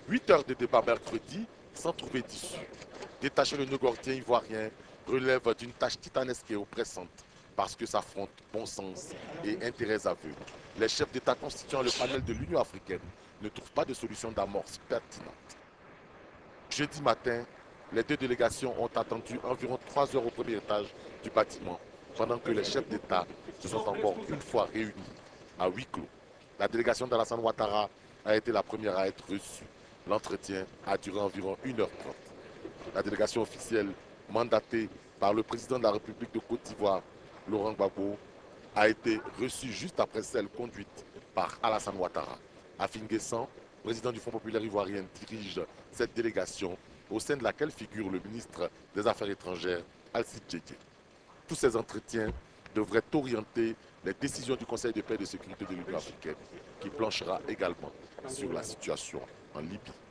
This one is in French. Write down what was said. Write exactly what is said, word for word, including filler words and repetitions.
Huit heures de débat mercredi sans trouver d'issue. Détacher le nœud gordien ivoirien relève d'une tâche titanesque et oppressante parce que s'affrontent bon sens et intérêts aveugles. Les chefs d'État constituant le panel de l'Union africaine ne trouvent pas de solution d'amorce pertinente. Jeudi matin, les deux délégations ont attendu environ trois heures au premier étage du bâtiment pendant que les chefs d'État se sont encore une fois réunis à huis clos. La délégation d'Alassane Ouattara a été la première à être reçue. L'entretien a duré environ une heure trente. La délégation officielle mandatée par le président de la République de Côte d'Ivoire, Laurent Gbagbo, a été reçue juste après celle conduite par Alassane Ouattara. Afin Guessan, président du Fonds populaire ivoirien, dirige cette délégation au sein de laquelle figure le ministre des Affaires étrangères, Alcide Djedje. Tous ces entretiens devraient orienter les décisions du Conseil de paix et de sécurité de l'Union africaine, qui planchera également sur la situation en Libye.